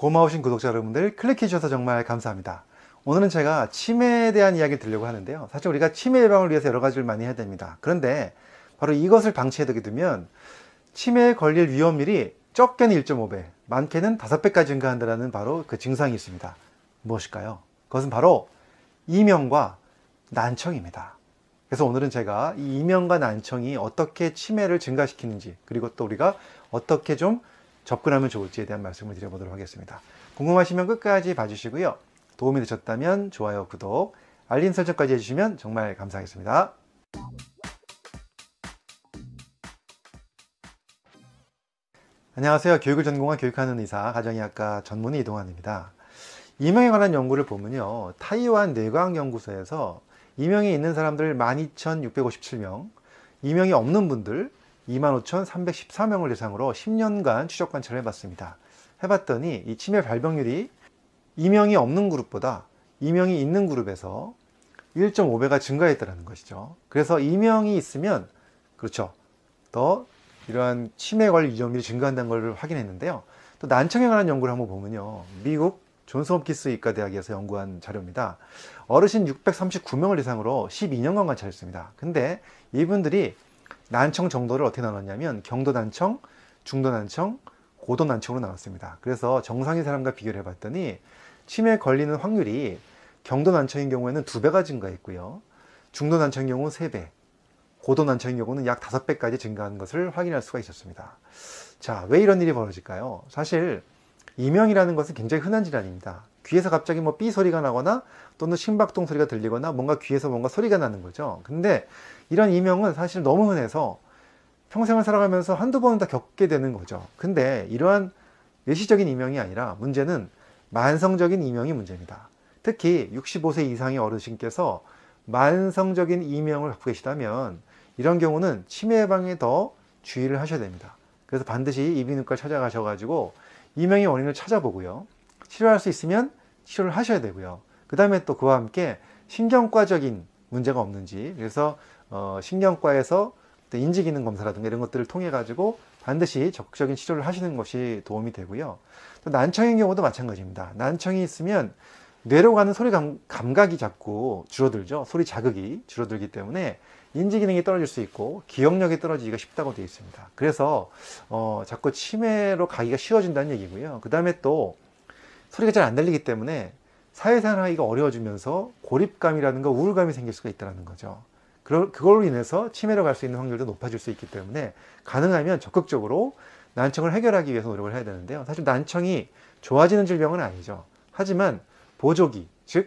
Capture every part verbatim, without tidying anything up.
고마우신 구독자 여러분들 클릭해 주셔서 정말 감사합니다. 오늘은 제가 치매에 대한 이야기를 드리려고 하는데요. 사실 우리가 치매 예방을 위해서 여러 가지를 많이 해야 됩니다. 그런데 바로 이것을 방치해 두게 되면 치매에 걸릴 위험률이 적게는 일 점 오 배, 많게는 다섯 배까지 증가한다는 바로 그 증상이 있습니다. 무엇일까요? 그것은 바로 이명과 난청입니다. 그래서 오늘은 제가 이 이명과 난청이 어떻게 치매를 증가시키는지, 그리고 또 우리가 어떻게 좀 접근하면 좋을지에 대한 말씀을 드려보도록 하겠습니다. 궁금하시면 끝까지 봐주시고요. 도움이 되셨다면 좋아요, 구독, 알림 설정까지 해주시면 정말 감사하겠습니다. 안녕하세요. 교육을 전공한 교육하는 의사, 가정의학과 전문의 이동환입니다. 이명에 관한 연구를 보면요, 타이완 뇌과학연구소에서 이명이 있는 사람들 만 이천육백오십칠 명, 이명이 없는 분들 이만 오천삼백십사 명을 대상으로 십 년간 추적 관찰을 해봤습니다. 해봤더니 이 치매 발병률이 이명이 없는 그룹보다 이명이 있는 그룹에서 일 점 오 배가 증가했다는 것이죠. 그래서 이명이 있으면, 그렇죠, 더 이러한 치매 관리 위험률이 증가한다는 걸 확인했는데요. 또 난청에 관한 연구를 한번 보면요, 미국 존스 홉킨스 의과대학에서 연구한 자료입니다. 어르신 육백삼십구 명을 대상으로 십이 년간 관찰했습니다. 근데 이분들이 난청 정도를 어떻게 나눴냐면 경도 난청, 중도 난청, 고도 난청으로 나눴습니다. 그래서 정상인 사람과 비교를 해봤더니 치매에 걸리는 확률이 경도 난청인 경우에는 두 배가 증가했고요, 중도 난청인 경우는 세 배, 고도 난청인 경우는 약 다섯 배까지 증가한 것을 확인할 수가 있었습니다. 자, 왜 이런 일이 벌어질까요? 사실 이명이라는 것은 굉장히 흔한 질환입니다. 귀에서 갑자기 뭐 삐 소리가 나거나 또는 심박동 소리가 들리거나 뭔가 귀에서 뭔가 소리가 나는 거죠. 근데 이런 이명은 사실 너무 흔해서 평생을 살아가면서 한두 번은 다 겪게 되는 거죠. 근데 이러한 일시적인 이명이 아니라 문제는 만성적인 이명이 문제입니다. 특히 육십오 세 이상의 어르신께서 만성적인 이명을 갖고 계시다면 이런 경우는 치매 예방에 더 주의를 하셔야 됩니다. 그래서 반드시 이비인후과를 찾아가셔가지고 이명의 원인을 찾아보고요, 치료할 수 있으면 치료를 하셔야 되고요, 그 다음에 또 그와 함께 신경과적인 문제가 없는지, 그래서 어, 신경과에서 인지기능 검사라든가 이런 것들을 통해 가지고 반드시 적극적인 치료를 하시는 것이 도움이 되고요. 또 난청인 경우도 마찬가지입니다. 난청이 있으면 뇌로 가는 소리 감, 감각이 자꾸 줄어들죠. 소리 자극이 줄어들기 때문에 인지기능이 떨어질 수 있고 기억력이 떨어지기가 쉽다고 되어 있습니다. 그래서 어, 자꾸 치매로 가기가 쉬워진다는 얘기고요. 그 다음에 또 소리가 잘 안 들리기 때문에 사회생활하기가 어려워지면서 고립감이라든가 우울감이 생길 수가 있다는 거죠. 그걸로 인해서 치매로 갈 수 있는 확률도 높아질 수 있기 때문에 가능하면 적극적으로 난청을 해결하기 위해서 노력을 해야 되는데요. 사실 난청이 좋아지는 질병은 아니죠. 하지만 보조기, 즉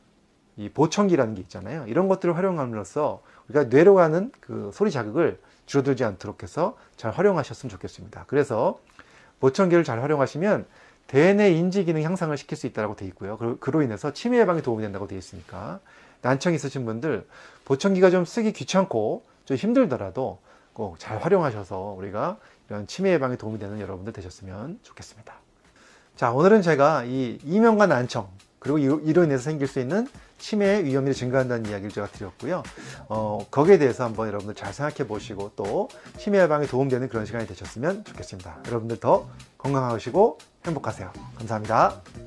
이 보청기라는 게 있잖아요. 이런 것들을 활용함으로써 우리가 뇌로 가는 그 소리 자극을 줄어들지 않도록 해서 잘 활용하셨으면 좋겠습니다. 그래서 보청기를 잘 활용하시면 대뇌 인지 기능 향상을 시킬 수 있다고 되어 있고요. 그로 인해서 치매 예방에 도움이 된다고 되어 있으니까 난청이 있으신 분들 보청기가 좀 쓰기 귀찮고 좀 힘들더라도 꼭 잘 활용하셔서 우리가 이런 치매 예방에 도움이 되는 여러분들 되셨으면 좋겠습니다. 자, 오늘은 제가 이 이명과 난청, 그리고 이로 인해서 생길 수 있는 치매의 위험률이 증가한다는 이야기를 제가 드렸고요. 어, 거기에 대해서 한번 여러분들 잘 생각해 보시고 또 치매 예방에 도움되는 그런 시간이 되셨으면 좋겠습니다. 여러분들 더 건강하시고 행복하세요. 감사합니다.